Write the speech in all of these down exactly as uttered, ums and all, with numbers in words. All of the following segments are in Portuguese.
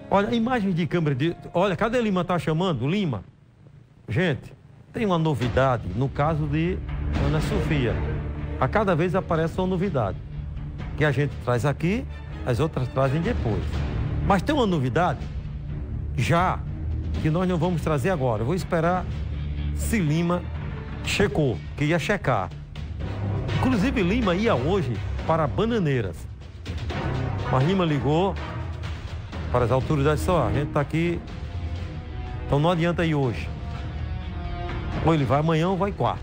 Olha, imagens de câmera de... Olha, cadê Lima? Tá chamando? Lima? Gente, tem uma novidade no caso de Ana Sofia. A cada vez aparece uma novidade. Que a gente traz aqui, as outras trazem depois. Mas tem uma novidade, já, que nós não vamos trazer agora. Eu vou esperar se Lima checou, que ia checar. Inclusive, Lima ia hoje para Bananeiras. Mas Lima ligou para as autoridades, só, a gente está aqui, então não adianta ir hoje. Ou ele vai amanhã ou vai quarta.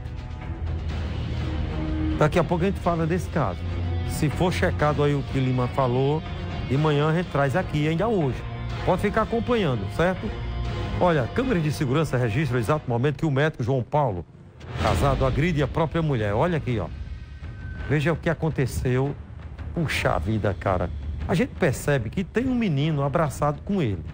Daqui a pouco a gente fala desse caso. Se for checado aí o que Lima falou, de manhã a gente traz aqui ainda hoje. Pode ficar acompanhando, certo? Olha, câmeras de segurança registram o exato momento que o médico João Paulo, casado, agride a própria mulher. Olha aqui, ó. Veja o que aconteceu. Puxa vida, cara. A gente percebe que tem um menino abraçado com ele.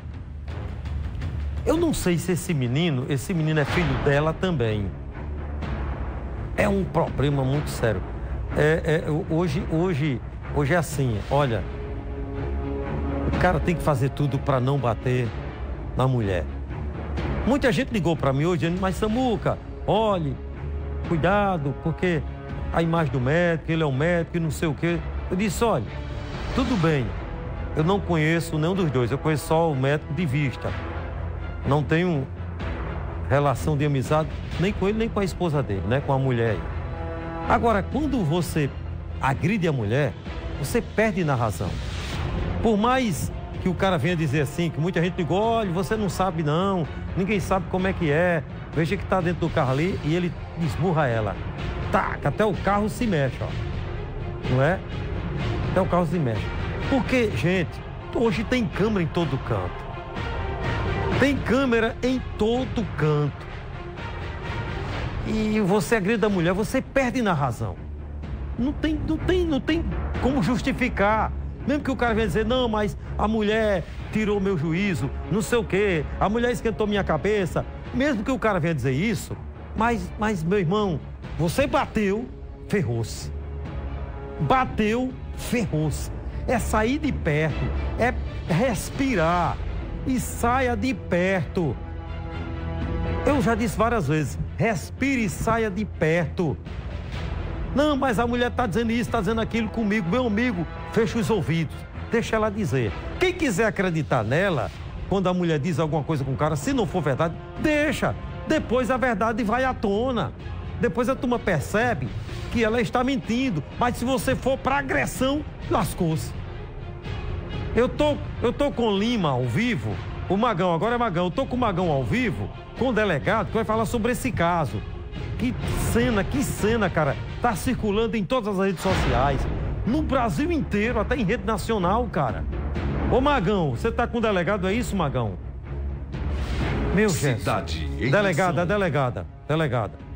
Eu não sei se esse menino, esse menino é filho dela também. É um problema muito sério. É, é, hoje, hoje, hoje é assim, olha, o cara tem que fazer tudo para não bater na mulher. Muita gente ligou para mim hoje dizendo, mas Samuca, olhe, cuidado, porque a imagem do médico, ele é um médico e não sei o quê. Eu disse, olha, tudo bem, eu não conheço nenhum dos dois, eu conheço só o médico de vista. Não tenho relação de amizade nem com ele, nem com a esposa dele, né? Com a mulher. Agora, quando você agride a mulher, você perde na razão. Por mais que o cara venha dizer assim, que muita gente ligou, olha, você não sabe não, ninguém sabe como é que é, veja que tá dentro do carro ali e ele esmurra ela. Taca, até o carro se mexe, ó. Não é? Até o carro se mexe. Porque, gente, hoje tem câmera em todo canto. Tem câmera em todo canto. E você agride a mulher, você perde na razão. Não tem, não tem, não tem como justificar. Mesmo que o cara venha dizer, não, mas a mulher tirou meu juízo, não sei o quê, a mulher esquentou minha cabeça. Mesmo que o cara venha dizer isso, mas, mas meu irmão, você bateu, ferrou-se. Bateu, ferrou-se. É sair de perto, é respirar e saia de perto. Eu já disse várias vezes, respire e saia de perto. Não, mas a mulher está dizendo isso, está dizendo aquilo comigo. Meu amigo, fecha os ouvidos, deixa ela dizer. Quem quiser acreditar nela, quando a mulher diz alguma coisa com o cara, se não for verdade, deixa. Depois a verdade vai à tona. Depois a turma percebe que ela está mentindo. Mas se você for para agressão, lascou-se. Eu tô, eu tô com Lima ao vivo, o Magão, agora é Magão, eu tô com o Magão ao vivo, com o delegado, que vai falar sobre esse caso. Que cena, que cena, cara. Tá circulando em todas as redes sociais, no Brasil inteiro, até em rede nacional, cara. Ô Magão, você tá com o delegado, é isso, Magão? Meu Jesus. Cidade em Delegada, ação. delegada, delegada.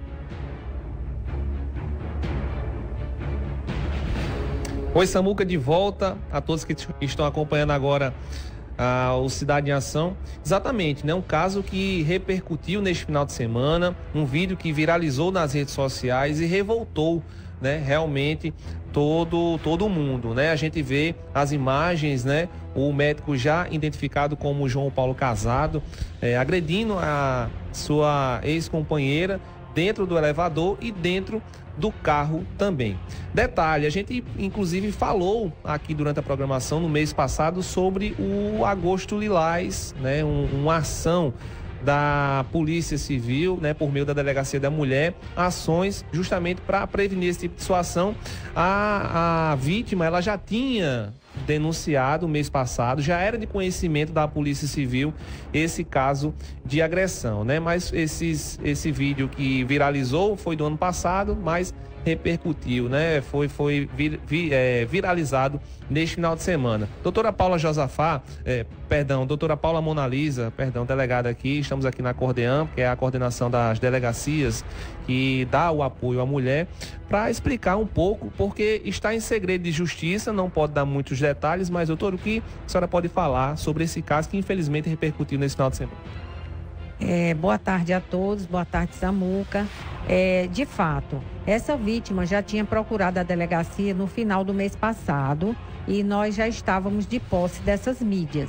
Oi, Samuca, de volta a todos que estão acompanhando agora ah, o Cidade em Ação. Exatamente, né? Um caso que repercutiu neste final de semana, um vídeo que viralizou nas redes sociais e revoltou, né? Realmente todo, todo mundo, né? A gente vê as imagens, né? O médico já identificado como João Paulo Casado, é, agredindo a sua ex-companheira dentro do elevador e dentro do carro também. Detalhe, a gente inclusive falou aqui durante a programação no mês passado sobre o Agosto Lilás, né, um, uma ação da Polícia Civil, né, por meio da Delegacia da Mulher, ações justamente para prevenir esse tipo de situação. A, a vítima, ela já tinha denunciado mês passado, já era de conhecimento da Polícia Civil esse caso de agressão, né? Mas esses, esse vídeo que viralizou foi do ano passado, mas repercutiu, né? Foi, foi vir, vir, é, viralizado neste final de semana. Doutora Paula Josafá, é, perdão, doutora Paula Monalisa, perdão, delegada aqui, estamos aqui na Cordeam, que é a coordenação das delegacias que dá o apoio à mulher, para explicar um pouco, porque está em segredo de justiça, não pode dar muitos detalhes, mas doutor, o que a senhora pode falar sobre esse caso que infelizmente repercutiu nesse final de semana? É, boa tarde a todos, boa tarde, Samuca. É, de fato, essa vítima já tinha procurado a delegacia no final do mês passado e nós já estávamos de posse dessas mídias.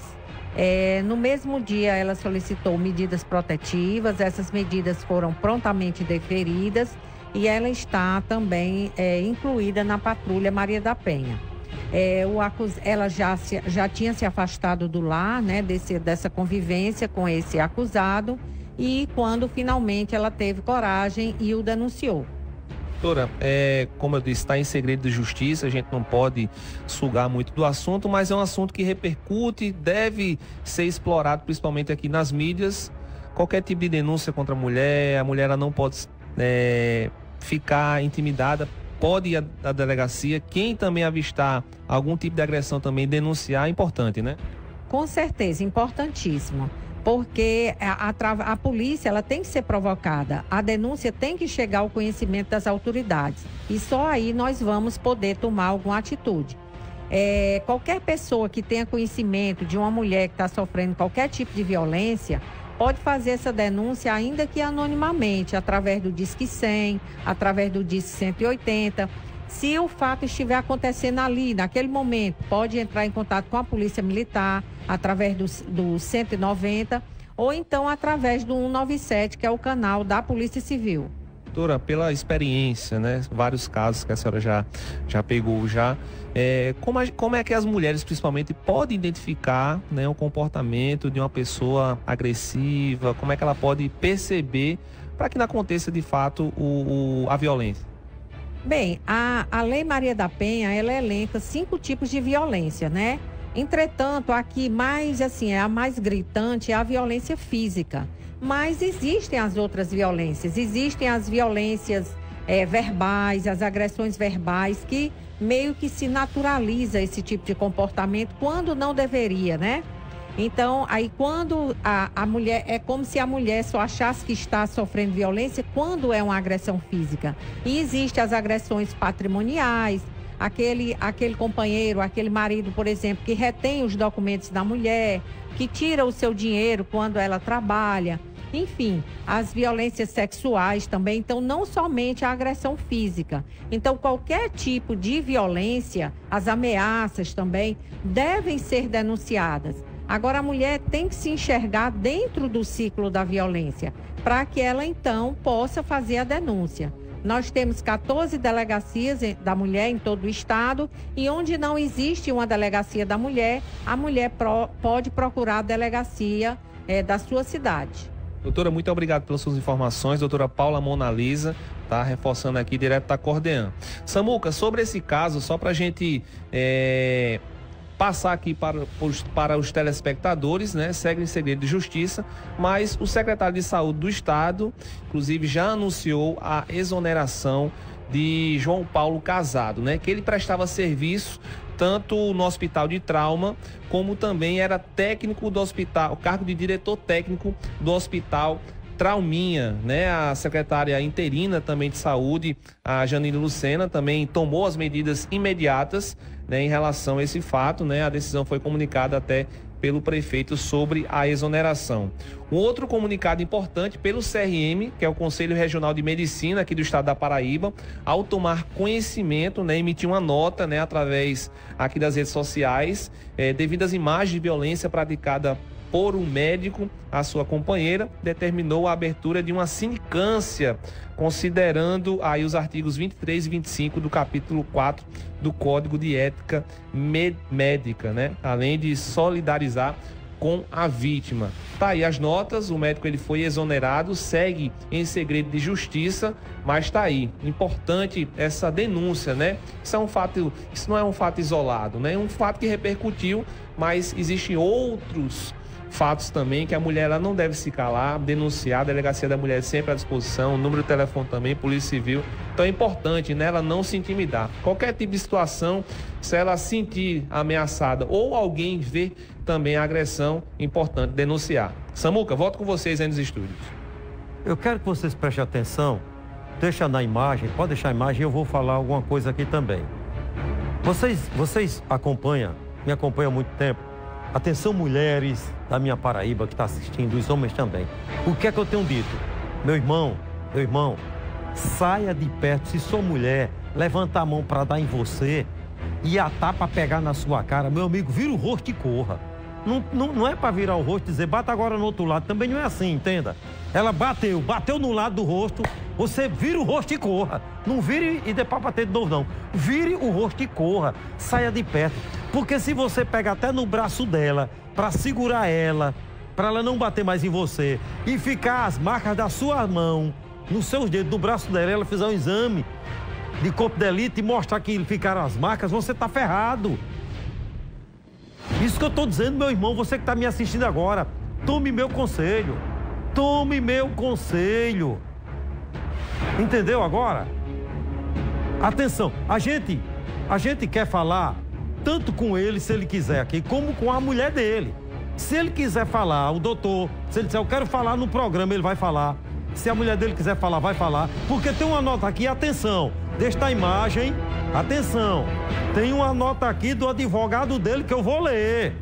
É, no mesmo dia, ela solicitou medidas protetivas, essas medidas foram prontamente deferidas e ela está também é, incluída na patrulha Maria da Penha. É, o acus... Ela já, se... já tinha se afastado do lar, né, desse, dessa convivência com esse acusado, e quando finalmente ela teve coragem e o denunciou. Doutora, é, como eu disse, está em segredo de justiça, a gente não pode sugar muito do assunto, mas é um assunto que repercute, deve ser explorado principalmente aqui nas mídias. Qualquer tipo de denúncia contra a mulher, a mulher ela não pode é, ficar intimidada, pode ir à delegacia. Quem também avistar algum tipo de agressão também denunciar é importante, né? Com certeza, importantíssimo. Porque a, a, a polícia ela tem que ser provocada, a denúncia tem que chegar ao conhecimento das autoridades e só aí nós vamos poder tomar alguma atitude. É, qualquer pessoa que tenha conhecimento de uma mulher que está sofrendo qualquer tipo de violência pode fazer essa denúncia ainda que anonimamente, através do Disque cem, através do Disque cento e oitenta. Se o fato estiver acontecendo ali, naquele momento, pode entrar em contato com a Polícia Militar, através do, do cento e noventa, ou então através do cento e noventa e sete, que é o canal da Polícia Civil. Doutora, pela experiência, né, vários casos que a senhora já, já pegou já, é, como, a, como é que as mulheres, principalmente, podem identificar, né, o comportamento de uma pessoa agressiva, como é que ela pode perceber para que não aconteça, de fato, o, o, a violência? Bem, a, a Lei Maria da Penha, ela elenca cinco tipos de violência, né? Entretanto, aqui mais, assim, a mais gritante é a violência física. Mas existem as outras violências, existem as violências é, verbais, as agressões verbais, que meio que se naturaliza esse tipo de comportamento quando não deveria, né? Então, aí quando a, a mulher, é como se a mulher só achasse que está sofrendo violência quando é uma agressão física. E existem as agressões patrimoniais, aquele, aquele companheiro, aquele marido, por exemplo, que retém os documentos da mulher, que tira o seu dinheiro quando ela trabalha. Enfim, as violências sexuais também, então não somente a agressão física. Então, qualquer tipo de violência, as ameaças também, devem ser denunciadas. Agora, a mulher tem que se enxergar dentro do ciclo da violência, para que ela, então, possa fazer a denúncia. Nós temos quatorze delegacias da mulher em todo o estado, e onde não existe uma delegacia da mulher, a mulher pro, pode procurar a delegacia é, da sua cidade. Doutora, muito obrigado pelas suas informações. Doutora Paula Monalisa, tá reforçando aqui direto da Cordean. Samuca, sobre esse caso, só para a gente... É... passar aqui para os, para os telespectadores, né? Segue em segredo de justiça, mas o secretário de Saúde do Estado, inclusive, já anunciou a exoneração de João Paulo Casado, né? Que ele prestava serviço tanto no Hospital de Trauma, como também era técnico do hospital, o cargo de diretor técnico do Hospital Trauminha, né? A secretária interina também de saúde, a Janine Lucena, também tomou as medidas imediatas, né, em relação a esse fato, né? A decisão foi comunicada até pelo prefeito sobre a exoneração. Um outro comunicado importante pelo C R M, que é o Conselho Regional de Medicina aqui do estado da Paraíba, ao tomar conhecimento, né, emitiu uma nota, né, através aqui das redes sociais, eh, devido às imagens de violência praticada por um médico, a sua companheira, determinou a abertura de uma sindicância, considerando aí os artigos vinte e três e vinte e cinco do capítulo quatro do Código de Ética Médica, né? Além de solidarizar com a vítima. Tá aí as notas, o médico ele foi exonerado, segue em segredo de justiça, mas tá aí. Importante essa denúncia, né? Isso é um fato, isso não é um fato isolado, né? É um fato que repercutiu, mas existem outros fatos também que a mulher ela não deve se calar, denunciar, a delegacia da mulher sempre à disposição, o número de telefone também, Polícia Civil. Então é importante, né, ela não se intimidar. Qualquer tipo de situação, se ela sentir ameaçada ou alguém ver também a agressão, importante denunciar. Samuca, volto com vocês aí nos estúdios. Eu quero que vocês prestem atenção, deixa na imagem, pode deixar a imagem e eu vou falar alguma coisa aqui também. Vocês, vocês acompanham, me acompanham há muito tempo. Atenção, mulheres da minha Paraíba que está assistindo, os homens também. O que é que eu tenho dito? Meu irmão, meu irmão, saia de perto. Se sou mulher, levanta a mão para dar em você e atar para pegar na sua cara. Meu amigo, vira o rosto e corra. não, não, não é para virar o rosto e dizer, bata agora no outro lado. Também não é assim, entenda. Ela bateu, bateu no lado do rosto, você vira o rosto e corra. Não vire e depois bater de novo, não. Vire o rosto e corra. Saia de perto. Porque se você pega até no braço dela, para segurar ela, para ela não bater mais em você, e ficar as marcas da sua mão, nos seus dedos, no braço dela, ela fizer um exame de corpo de delito e mostrar que ficaram as marcas, você tá ferrado. Isso que eu tô dizendo, meu irmão, você que tá me assistindo agora, tome meu conselho. Tome meu conselho. Entendeu agora? Atenção, a gente, a gente quer falar tanto com ele, se ele quiser aqui, como com a mulher dele. Se ele quiser falar, o doutor, se ele disser, eu quero falar no programa, ele vai falar. Se a mulher dele quiser falar, vai falar. Porque tem uma nota aqui, atenção, desta imagem, atenção, tem uma nota aqui do advogado dele que eu vou ler.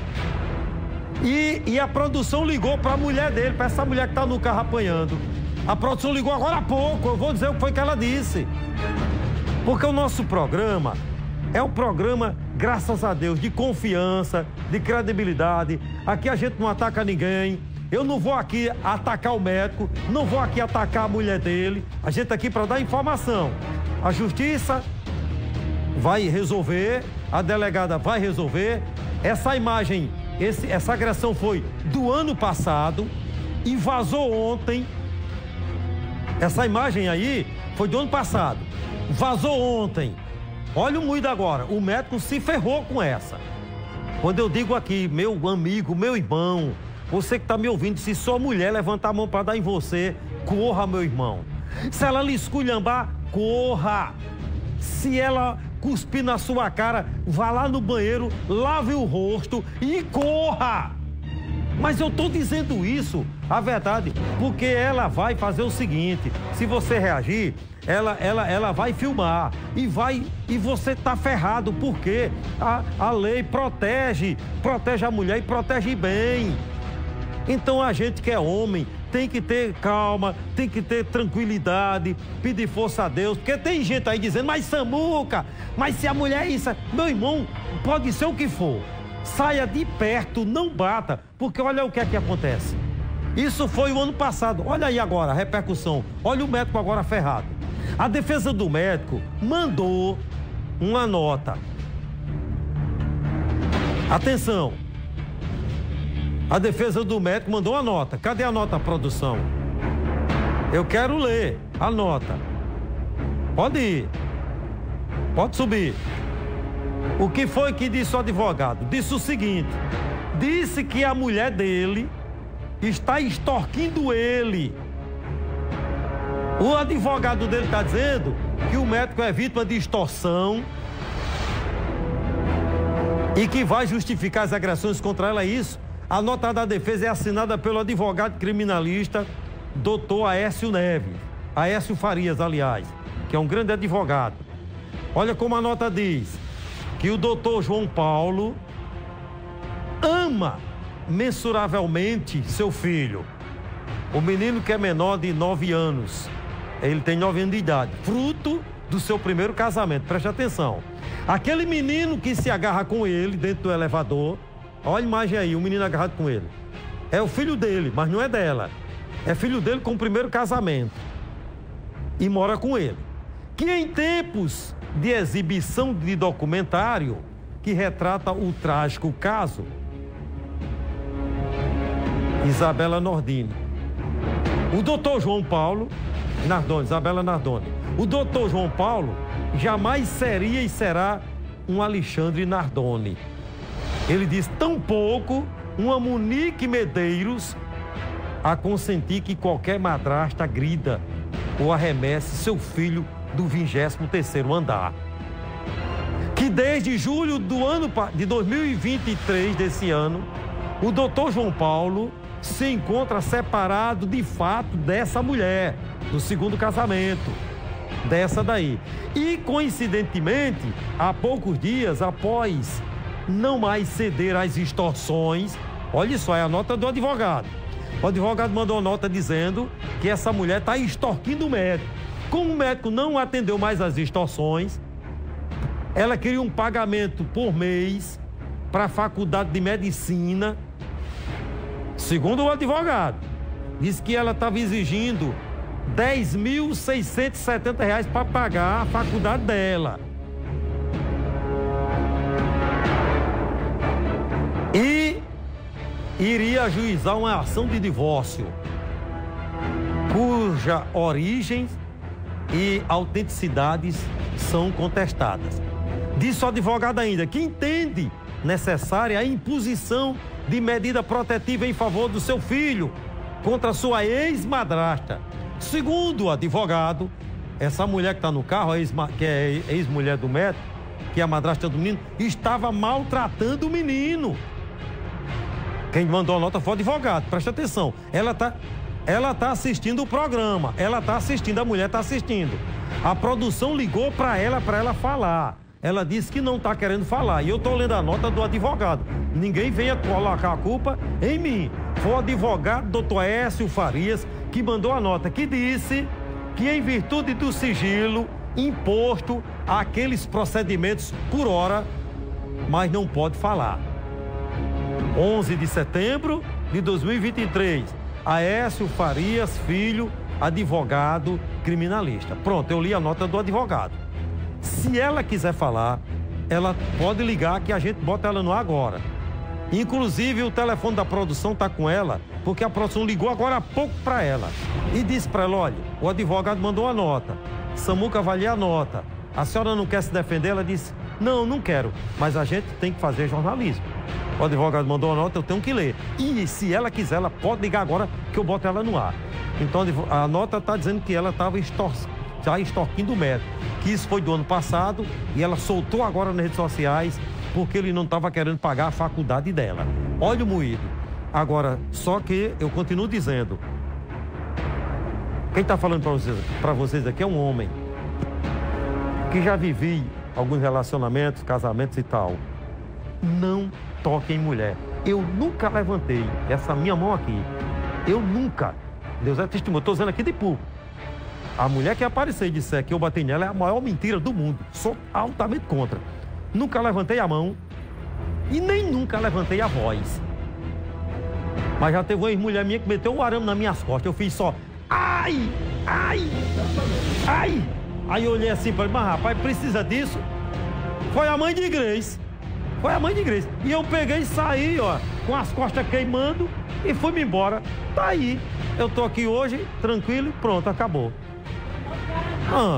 E, e a produção ligou para a mulher dele, para essa mulher que está no carro apanhando. A produção ligou agora há pouco, eu vou dizer o que foi que ela disse. Porque o nosso programa é um programa, graças a Deus, de confiança, de credibilidade. Aqui a gente não ataca ninguém. Eu não vou aqui atacar o médico, não vou aqui atacar a mulher dele. A gente está aqui para dar informação. A justiça vai resolver, a delegada vai resolver. Essa imagem, esse, essa agressão foi do ano passado e vazou ontem. Essa imagem aí foi do ano passado, vazou ontem. Olha o moído agora, o médico se ferrou com essa. Quando eu digo aqui, meu amigo, meu irmão, você que está me ouvindo, se sua mulher levantar a mão para dar em você, corra, meu irmão. Se ela lhe esculhambar, corra. Se ela cuspir na sua cara, vá lá no banheiro, lave o rosto e corra. Mas eu estou dizendo isso, a verdade, porque ela vai fazer o seguinte, se você reagir, ela, ela, ela vai filmar e vai e você tá ferrado, porque a, a lei protege, protege a mulher e protege bem. Então a gente que é homem tem que ter calma, tem que ter tranquilidade, pedir força a Deus, porque tem gente aí dizendo, mas Samuca, mas se a mulher é isso, meu irmão, pode ser o que for. Saia de perto, não bata, porque olha o que é que acontece. Isso foi o ano passado, olha aí agora a repercussão, olha o médico agora ferrado. A defesa do médico mandou uma nota. Atenção, a defesa do médico mandou uma nota. Cadê a nota, produção? Eu quero ler a nota. Pode ir, pode subir. O que foi que disse o advogado? Disse o seguinte, disse que a mulher dele está extorquindo ele. O advogado dele está dizendo que o médico é vítima de extorsão e que vai justificar as agressões contra ela, é isso. A nota da defesa é assinada pelo advogado criminalista doutor Aécio Neves, Aécio Farias, aliás, que é um grande advogado. Olha como a nota diz, que o doutor João Paulo ama mensuravelmente seu filho, o menino que é menor de nove anos, ele tem nove anos de idade, fruto do seu primeiro casamento, preste atenção. Aquele menino que se agarra com ele dentro do elevador, olha a imagem aí, o menino agarrado com ele, é o filho dele, mas não é dela, é filho dele com o primeiro casamento e mora com ele, que em tempos de exibição de documentário que retrata o trágico caso Isabela Nardoni. O doutor João Paulo Nardoni, Isabela Nardoni. O doutor João Paulo jamais seria e será um Alexandre Nardoni. Ele diz tampouco uma Monique Medeiros a consentir que qualquer madrasta agrida ou arremesse seu filho do vigésimo terceiro andar. Que desde julho do ano de dois mil e vinte e três desse ano, o doutor João Paulo se encontra separado de fato dessa mulher, do segundo casamento, dessa daí. E coincidentemente, há poucos dias após não mais ceder às extorsões, olha só, é a nota do advogado. O advogado mandou uma nota dizendo que essa mulher está extorquindo o médico. Como o médico não atendeu mais às extorsões, ela queria um pagamento por mês para a faculdade de medicina, segundo o advogado. Diz que ela estava exigindo dez mil seiscentos e setenta reais para pagar a faculdade dela. E iria ajuizar uma ação de divórcio, cuja origem e autenticidades são contestadas. Disse o advogado ainda que entende necessária a imposição de medida protetiva em favor do seu filho contra sua ex-madrasta. Segundo o advogado, essa mulher que está no carro, que é ex-mulher do médico, que é a madrasta do menino, estava maltratando o menino. Quem mandou a nota foi o advogado, presta atenção. Ela está ela tá assistindo o programa, ela está assistindo, a mulher está assistindo. A produção ligou para ela, para ela falar. Ela disse que não está querendo falar. E eu estou lendo a nota do advogado. Ninguém venha colocar a culpa em mim. Foi o advogado doutor Écio Farias que mandou a nota, que disse que em virtude do sigilo imposto àqueles procedimentos por hora, mas não pode falar. onze de setembro de dois mil e vinte e três, Aécio Farias Filho, advogado criminalista. Pronto, eu li a nota do advogado. Se ela quiser falar, ela pode ligar que a gente bota ela no ar agora. Inclusive, o telefone da produção está com ela, porque a produção ligou agora há pouco para ela. E disse para ela, olha, o advogado mandou a nota, Samuca vai ler a nota. A senhora não quer se defender? Ela disse, não, não quero, mas a gente tem que fazer jornalismo. O advogado mandou a nota, eu tenho que ler. E se ela quiser, ela pode ligar agora que eu boto ela no ar. Então, a nota está dizendo que ela estava extorcendo. Já extorquindo o médico, que isso foi do ano passado e ela soltou agora nas redes sociais porque ele não estava querendo pagar a faculdade dela. Olha o moído. Agora, só que eu continuo dizendo, quem está falando para vocês, para vocês aqui é um homem que já vivi alguns relacionamentos, casamentos e tal. Não toque em mulher. Eu nunca levantei essa minha mão aqui. Eu nunca. Deus é testemunho. Eu estou dizendo aqui de público. A mulher que aparecer e disser que eu bati nela é a maior mentira do mundo. Sou altamente contra. Nunca levantei a mão e nem nunca levantei a voz. Mas já teve uma ex-mulher minha que meteu um arame nas minhas costas. Eu fiz só, ai, ai, ai. Aí eu olhei assim para ele, mas rapaz, precisa disso? Foi a mãe de Grace. Foi a mãe de Grace. E eu peguei e saí, ó, com as costas queimando e fui-me embora. Tá aí. Eu tô aqui hoje, tranquilo e pronto, acabou. Ah.